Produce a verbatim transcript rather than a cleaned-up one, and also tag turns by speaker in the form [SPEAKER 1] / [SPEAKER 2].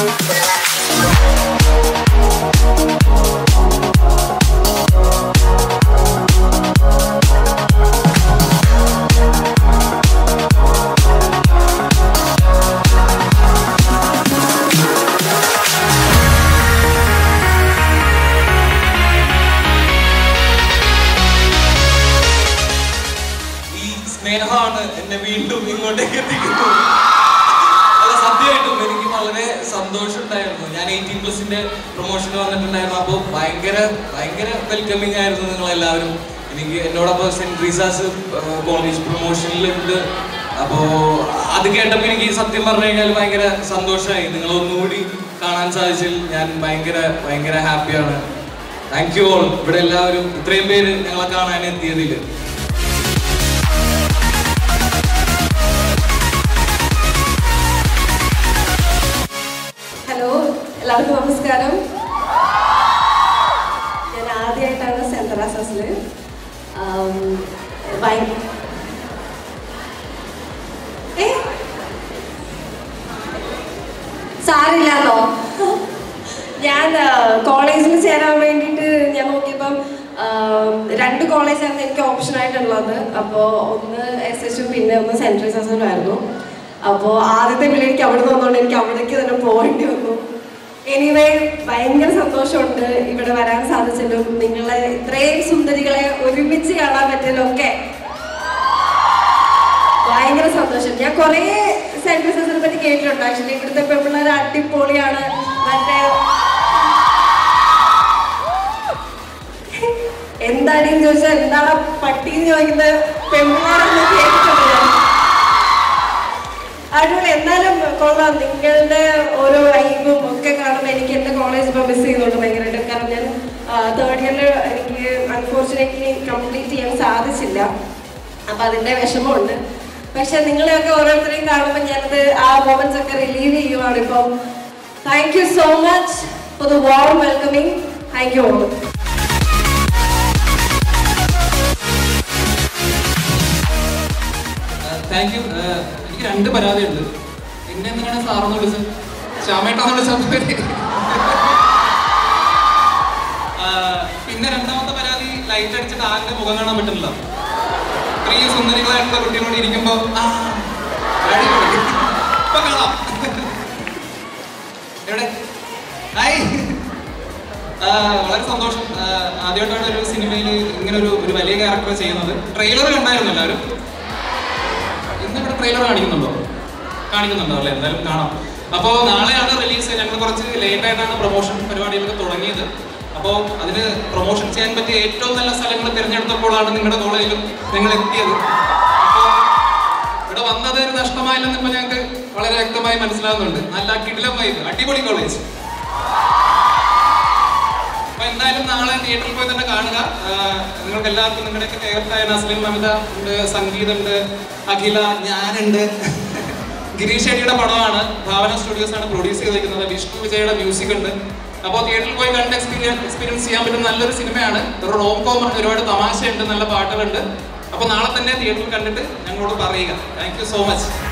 [SPEAKER 1] സ്നേഹമാണ് എന്നെ വീണ്ടും ഇങ്ങോട്ടേക്ക് എത്തിക്കുന്നത്. അത് സത്യമായിട്ടും എനിക്ക് വളരെ സന്തോഷമുണ്ടായിരുന്നു. ഞാൻ എയ്റ്റീൻ പ്ലസിന്റെ പ്രൊമോഷന് വന്നിട്ടുണ്ടായിരുന്നു. അപ്പോൾ ഭയങ്കര ഭയങ്കര വെൽക്കമിങ് ആയിരുന്നു നിങ്ങളെല്ലാവരും. എനിക്ക് എന്നോടൊപ്പം സെന്റ് ട്രീസാസ് കോളേജ് പ്രൊമോഷനിലുണ്ട്. അപ്പോൾ അത് കേട്ടപ്പോൾ എനിക്ക് സത്യം പറഞ്ഞു കഴിഞ്ഞാൽ ഭയങ്കര സന്തോഷമായി. നിങ്ങളൊന്നുകൂടി കാണാൻ സാധിച്ചതിൽ ഞാൻ ഭയങ്കര ഭയങ്കര ഹാപ്പിയാണ്. Thank you all. ഇവിടെ എല്ലാവരും ഇത്രയും പേര് ഞങ്ങളെ കാണാൻ എത്തിയതിൽ.
[SPEAKER 2] ഹലോ, എല്ലാവർക്കും നമസ്കാരം. ഞാൻ ആദ്യമായിട്ടാണ് സെന്റ് തെരേസാസിൽ. സാരില്ലാന്നോ? ഞാൻ കോളേജിൽ ചേരാൻ വേണ്ടിയിട്ട് ഞാൻ നോക്കിയപ്പം രണ്ട് കോളേജായിരുന്നു എനിക്ക് ഓപ്ഷൻ ആയിട്ടുള്ളത്. അപ്പോൾ ഒന്ന് എസ് എച്ചും പിന്നെ ഒന്ന് സെന്റ് തെരേസാസും ആയിരുന്നു. അപ്പോൾ ആദ്യത്തെ വിളി എനിക്ക് അവിടെ നിന്ന് വന്നുകൊണ്ട് എനിക്ക് അവിടേക്ക് തന്നെ പോകേണ്ടി വന്നു. എനിവേ ഭയങ്കര സന്തോഷമുണ്ട് ഇവിടെ വരാൻ സാധിച്ചല്ലോ. നിങ്ങളെ ഇത്രയും സുന്ദരികളെ ഒരുമിച്ച് കാണാൻ പറ്റിയതിലൊക്കെ ഭയങ്കര സന്തോഷം. ഞാൻ കുറേ സെന്റ് തെരേസാസിനെ പറ്റി കേട്ടിട്ടുണ്ട്. ആക്ച്വലി ഇവിടുത്തെ പെൺപിള്ളേർ അടിപൊളിയാണ്. മറ്റേ എന്താണെന്ന് ചോദിച്ചാൽ എന്താണ് പട്ടിന്ന് ചോദിക്കുന്നത് പെൺപിള്ളേരെന്ന് കേട്ടിട്ടുണ്ട് ഞാൻ. അതുപോലെ എന്നാലും കൊള്ളാം. നിങ്ങളുടെ ഓരോ വൈബും ഒക്കെ കാണുമ്പോൾ എനിക്ക് എൻ്റെ കോളേജ് ഇപ്പോൾ മിസ് ചെയ്യുന്നുണ്ട് ഭയങ്കരമായിട്ട്. കാരണം ഞാൻ തേർഡ് ഇയറിൽ എനിക്ക് അൺഫോർച്ചുനേറ്റ്ലി കംപ്ലീറ്റ് ചെയ്യാൻ സാധിച്ചില്ല. അപ്പം അതിൻ്റെ വിഷമമുണ്ട്. പക്ഷെ നിങ്ങളെയൊക്കെ ഓരോരുത്തരെയും കാണുമ്പോൾ ഞാനത് ആ മൊമെന്റ്സ് ഒക്കെ റിലീവ് ചെയ്യുവാണ് ഇപ്പം. Thank you so much for the warm വെൽക്കമിങ്. Thank you all.
[SPEAKER 3] Thank you. എനിക്ക് രണ്ട് പരാതിയുണ്ട്. പിന്നെ എന്തിനാണ് സാറെന്ന് വിളിച്ചത്? ശ്യാമേട്ടാന്ന് വിളിച്ചത്. പിന്നെ രണ്ടാമത്തെ പരാതി ലൈറ്റ് അടിച്ചിട്ട് ആരുടെ മുഖം കാണാൻ പറ്റില്ല. ഇത്രയും സുന്ദരികളായിട്ടുള്ള കുട്ടികളോട് ഇരിക്കുമ്പോ ഇപ്പൊ കാണാം. എവിടെ ഹായ്. വളരെ സന്തോഷം. ആദ്യമായിട്ടാണ് ഒരു സിനിമയിൽ ഇങ്ങനെ ഒരു ഒരു വലിയ ക്യാരക്ടർ ചെയ്യുന്നത്. ട്രെയിലർ കണ്ടായിരുന്നു എല്ലാവരും. ഇന്നിവിടെ ട്രെയിലർ കാണിക്കുന്നുണ്ടോ? കാണിക്കുന്നുണ്ടോ അല്ലേ? എന്തായാലും കാണാം. അപ്പോൾ നാളെയാണ് റിലീസ്. ഞങ്ങൾ കുറച്ച് ലേറ്റ് ആയിട്ടാണ് പ്രൊമോഷൻ പരിപാടികളൊക്കെ തുടങ്ങിയത്. അപ്പോൾ അതിന് പ്രൊമോഷൻ ചെയ്യാൻ പറ്റിയ ഏറ്റവും നല്ല സ്ഥലങ്ങൾ തിരഞ്ഞെടുത്തപ്പോഴാണ് നിങ്ങളുടെ കോളേജിലും നിങ്ങൾ എത്തിയത്. അപ്പോൾ ഇവിടെ വന്നത് ഒരു നഷ്ടമായില്ലെന്ന് ഇപ്പം ഞങ്ങൾക്ക് വളരെ വ്യക്തമായി മനസ്സിലാകുന്നുണ്ട്. നല്ല കിടിലം വൈബ്, അടിപൊളി കോളേജ്. അപ്പോൾ എന്തായാലും നാളെ തിയേറ്ററിൽ പോയി തന്നെ കാണുക. നിങ്ങൾക്ക് എല്ലാവർക്കും നിങ്ങളുടെയൊക്കെ ഫേവറേറ്റായ നസ്ലിൻ മമിത ഉണ്ട്, സംഗീതമുണ്ട്, അഖില, ഞാനുണ്ട്. ഗിരീഷ് ഷെട്ടിയുടെ പടമാണ്. ഭാവന സ്റ്റുഡിയോസ് ആണ് പ്രൊഡ്യൂസ് ചെയ്തിരിക്കുന്നത്. വിഷ്ണു വിജയുടെ മ്യൂസിക് ഉണ്ട്. അപ്പോൾ തിയേറ്ററിൽ പോയി കണ്ട് എക്സ്പീരിയൻസ് എക്സ്പീരിയൻസ് ചെയ്യാൻ പറ്റുന്ന നല്ലൊരു സിനിമയാണ്. ഒരു റോം കോം ആണ്. ഒരുപാട് തമാശയുണ്ട്, നല്ല പാട്ടുകളുണ്ട്. അപ്പോൾ നാളെ തന്നെ തിയേറ്ററിൽ കണ്ടിട്ട് ഞങ്ങളോട് പറയുക. Thank you so much.